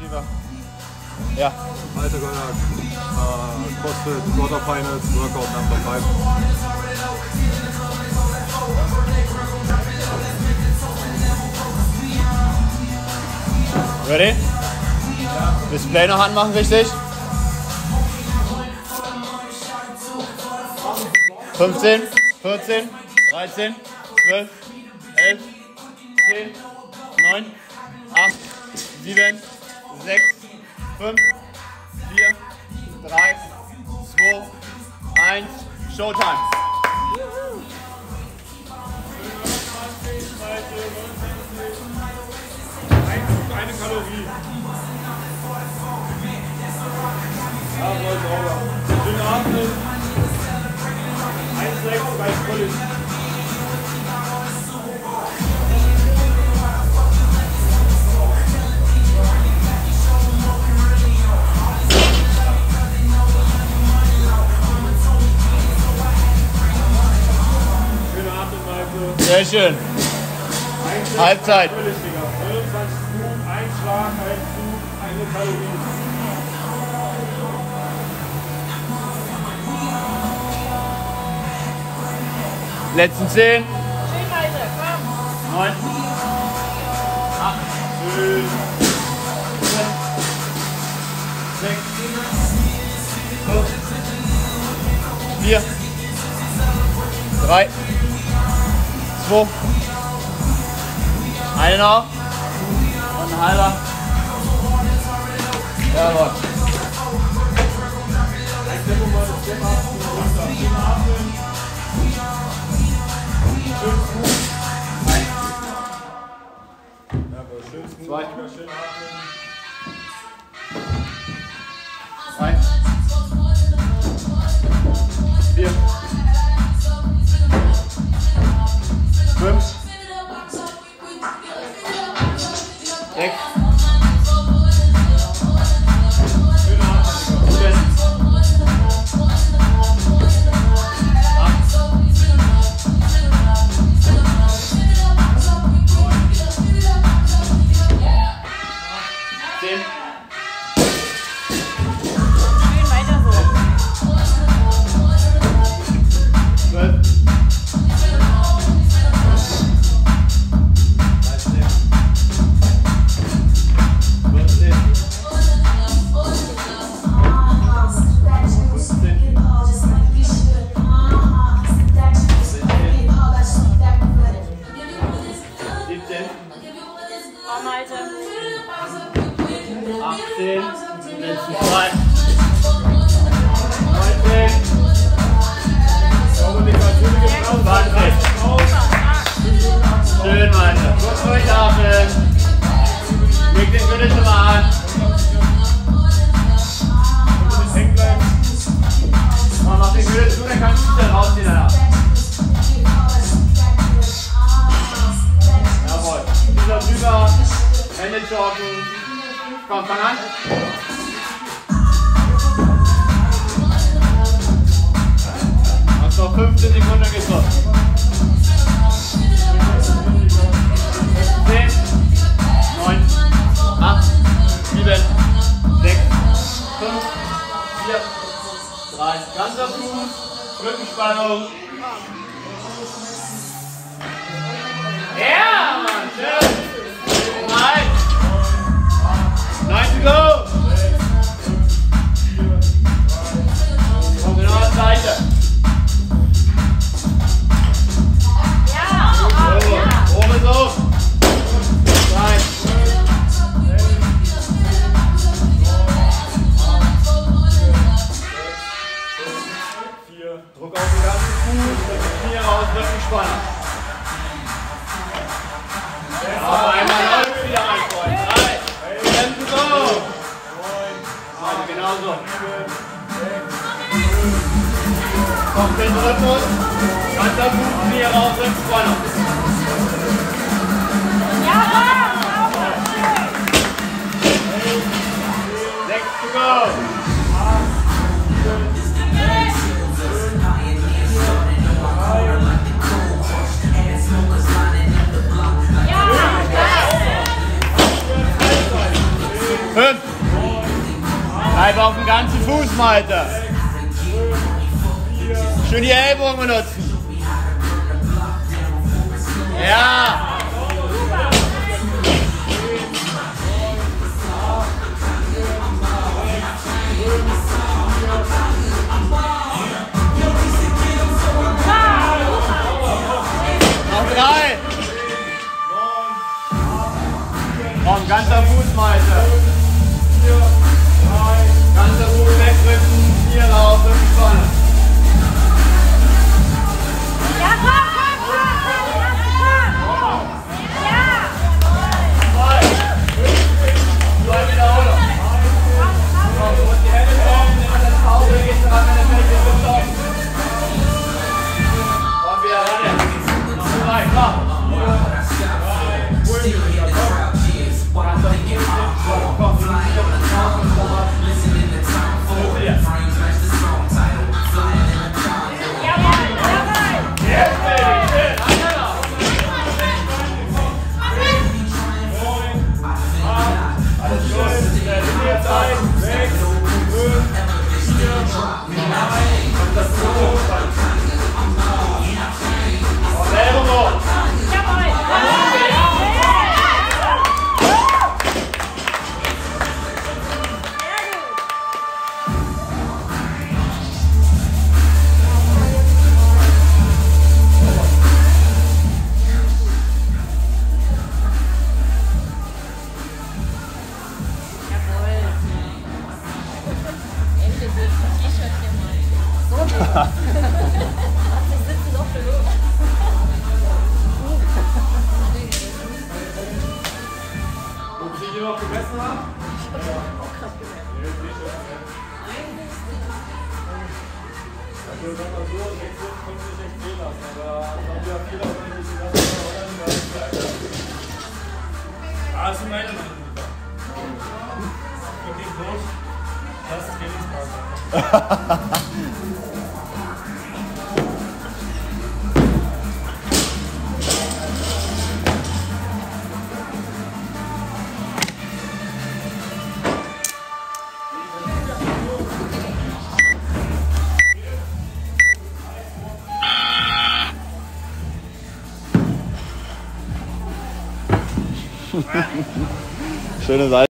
lieber. Ja. Alter Gonak, CrossFit Quarterfinals, Workout Number 5. Ready? Display noch anmachen, richtig? 15, 14, 13, 12, 11, 10, 9, 8, 7, 6, 5, 4, 3, 2, 1, Showtime! Eine Kalorie. Ja, voll sauber. Schön atmen. 1,6 reicht völlig. Schöne Atemweise. Sehr schön. Halbzeit. 29 Minuten, ein Schlag, ein Zug, eine Kalorie. Letzten 10. Schön, Leute, komm. 9, 8, 7, 6, 5, 4, 3, 2, eine noch und ein halber. Jawohl. Ein Tempo mal das Step up, runter. Schön atmen. Schön gut. Jawohl, schön gut. Zwei. Schön atmen. 1, 4, 5, 6, 10. Schön, weiter so. 12, 13, 14, 17, Komm, Leute. 18, letzten 2, 19, Sauber, die natürliche Pause. 20. Schön, Leute. Kurz durchatmen. Leg den Gürtel schon mal an. Nicht hängen bleiben. Mach den Gürtel zu, dann kannst du dich dann rausziehen danach. Jawohl. Dieser drüber. Hände joggen. Komm, fang an. Hast noch 15 Sekunden getroffen. 10, 9, 8, 7, 6, 5, 4, 3. Ganzer Fuß, Rückenspannung. Ja, Mann, schön. 9 to go. Komm, genau an die Seite. Ja, So, ja. oben so. 3. 4. Druck auf den ganzen Fuß, Knie raus, Rückenspannung. Aber einmal läuft wieder ein Freund. 3. 10 to go. Also genauso. Kommt in den Rhythmus. Ganzer Fuß, Knie raus, Rückenspannung. Ja, sauber. 6 to go. Ja, geil. 5. Bleib auf dem ganzen Fuß, Malte. Schön die Ellbogen benutzen. Ja. Noch 3. Komm, ganzer Fuß, Malte. Ganzer Fuß wegdrücken, hier rauf, 5 vorne. Ja, komm! Ja! 2 Wiederholung. Komm, du musst die Hände drauf, nimm das Pause, gehst dran, wenn der Feld ist, stoppen. Komm wieder ran. Noch 3, komm. Ob Sie noch gegessen haben? Also wenn man so 6 könnte sich echt gehen lassen, aber dann wir viel auch wenn ich die ganze Das ist meine Meinung. Okay, los. Das ist Trainingspartner. Schöne Seite.